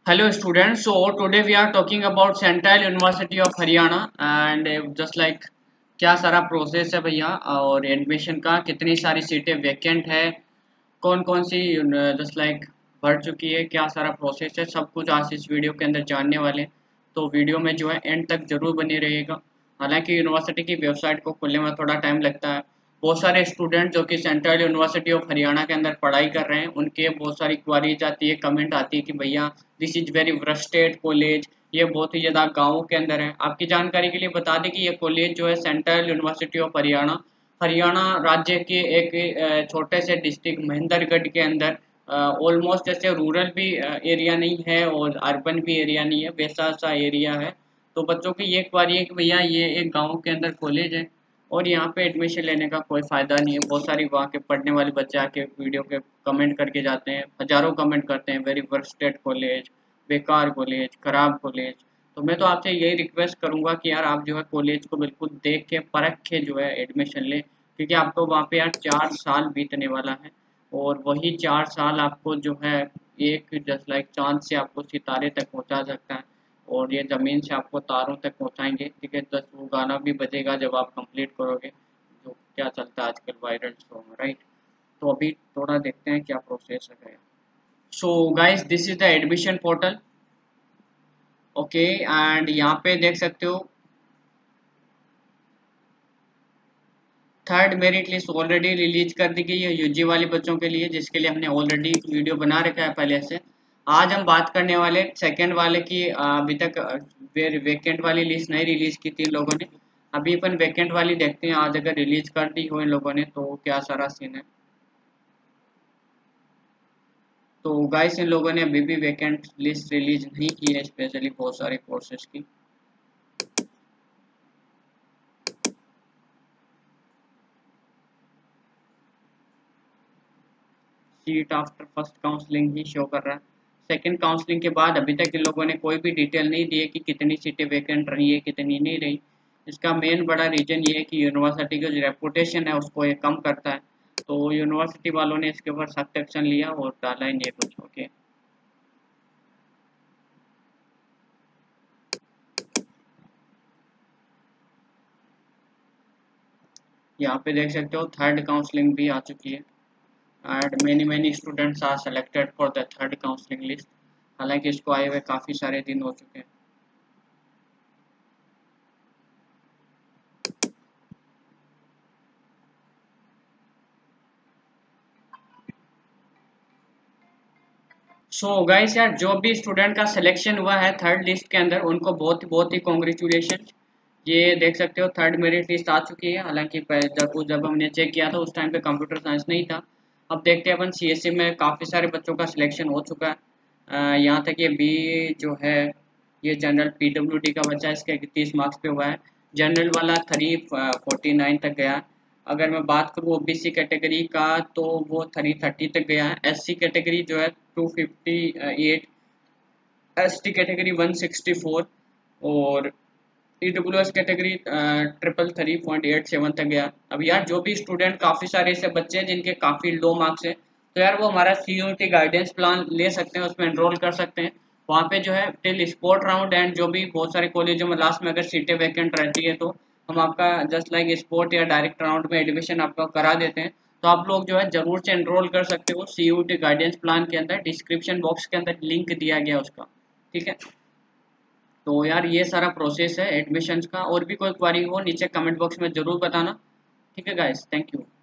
Hello students, so today we are talking about Central University of Haryana and just like क्या सारा process है भैया और admission का कितनी सारी सीटें वैकेंट है कौन कौन सी जस्ट लाइक भर चुकी है क्या सारा प्रोसेस है सब कुछ आज इस वीडियो के अंदर जानने वाले हैं। तो वीडियो में जो है एंड तक जरूर बने रहेगा। हालांकि यूनिवर्सिटी की वेबसाइट को खुलने में थोड़ा टाइम लगता है। बहुत सारे स्टूडेंट जो कि सेंट्रल यूनिवर्सिटी ऑफ हरियाणा के अंदर पढ़ाई कर रहे हैं उनके बहुत सारी क्वारीज आती है, कमेंट आती है कि भैया this is very worsted college, ये बहुत ही ज़्यादा गाँव के अंदर है। आपकी जानकारी के लिए बता दें कि ये कॉलेज जो है central university of Haryana Haryana राज्य के एक छोटे से डिस्ट्रिक्ट महेंद्रगढ़ के अंदर ऑलमोस्ट जैसे रूरल भी एरिया नहीं है और अर्बन भी एरिया नहीं है, वैसा सा एरिया है। तो बच्चों की ये क्वारी है कि भैया ये एक गांव के अंदर कॉलेज है और यहाँ पे एडमिशन लेने का कोई फ़ायदा नहीं है। बहुत सारी वहाँ के पढ़ने वाले बच्चे आके वीडियो के कमेंट करके जाते हैं, हज़ारों कमेंट करते हैं, वेरी वर्स्टेड कॉलेज, बेकार कॉलेज, ख़राब कॉलेज। तो मैं तो आपसे यही रिक्वेस्ट करूँगा कि यार आप जो है कॉलेज को बिल्कुल देख के परख के जो है एडमिशन लें, क्योंकि आपको वहाँ पे यार 4 साल बीतने वाला है और वही 4 साल आपको जो है एक जस्ट लाइक चाँद से आपको सितारे तक पहुँचा सकता है और ये ज़मीन से आपको तारों तक पहुँचाएँगे। ठीक है, बस वो गाना भी बजेगा जब आप कंप्लीट करोगे, जो क्या चलता है आजकल वायरल सॉन्ग, राइट? तो अभी थोड़ा देखते हैं क्या प्रोसेस है। So guys this is the admission portal. Okay and यहाँ पे देख सकते हो third merit list already release कर दी गई है यूजी वाले बच्चों के लिए, जिसके लिए हमने ऑलरेडी वीडियो बना रखा है पहले से। आज हम बात करने वाले सेकंड वाले की। अभी तक वेकेंट वाली लिस्ट नहीं रिलीज की थी इन लोगों ने। अभी अपन वेकेंट वाली देखते हैं, आज अगर रिलीज कर दी हो इन लोगों ने तो क्या सारा सीन है। तो गाइस इन लोगों ने अभी भी वेकेंट लिस्ट रिलीज नहीं की है, स्पेशली बहुत सारे कोर्सेज की। सीट आफ्टर फर्स्ट काउंसलिंग ही शो कर रहा है। सेकंड काउंसलिंग के बाद अभी तक इन लोगों ने कोई भी डिटेल नहीं दी है कि कितनी सीटें वैकेंट रही है कितनी नहीं रही। इसका मेन बड़ा रीजन ये है कि यूनिवर्सिटी का जो रेपुटेशन है उसको ये कम करता है। तो यूनिवर्सिटी वालों ने इसके ऊपर सख्त एक्शन लिया और डाला इन ये कुछ। ओके, यहाँ पे देख सकते हो थर्ड काउंसलिंग भी आ चुकी है and many students are selected for the third counselling list. हालांकि इसको आए हुए काफ़ी सारे दिन हो चुके हैं। सो गाइस यार जो भी स्टूडेंट का सिलेक्शन हुआ है थर्ड लिस्ट के अंदर उनको बहुत ही कॉन्ग्रेचुलेशन। ये देख सकते हो थर्ड मेरिट लिस्ट आ चुकी है। हालांकि जब हमने चेक किया था उस टाइम पे कंप्यूटर साइंस नहीं था। अब देखते हैं अपन सीएससी में काफ़ी सारे बच्चों का सिलेक्शन हो चुका है। यहाँ तक ये बी जो है ये जनरल पीडब्ल्यूडी का बच्चा, इसके 31 मार्क्स पे हुआ है। जनरल वाला 349 तक गया। अगर मैं बात करूँ ओबीसी कैटेगरी का तो वो 330 तक गया है। एससी कैटेगरी जो है 258, एसटी कैटेगरी 164 और ईडब्ल्यूएस कैटेगरी 333.87 तक गया। अब यार जो भी स्टूडेंट काफ़ी सारे ऐसे बच्चे हैं जिनके काफ़ी लो मार्क्स है तो यार वो हमारा सीयूटी गाइडेंस प्लान ले सकते हैं, उसमें एनरोल कर सकते हैं। वहाँ पे जो है टिल स्पोर्ट राउंड एंड जो भी बहुत सारे कॉलेजों में लास्ट में अगर सीटें वैकेंट रहती है तो हम आपका जस्ट लाइक स्पोर्ट या डायरेक्ट राउंड में एडमिशन आपका करा देते हैं। तो आप लोग जो है ज़रूर से एनरोल कर सकते हो सीयूटी गाइडेंस प्लान के अंदर। डिस्क्रिप्शन बॉक्स के अंदर लिंक दिया गया उसका, ठीक है। तो यार ये सारा प्रोसेस है एडमिशन्स का। और भी कोई क्वारी हो नीचे कमेंट बॉक्स में ज़रूर बताना, ठीक है गाइस, थैंक यू।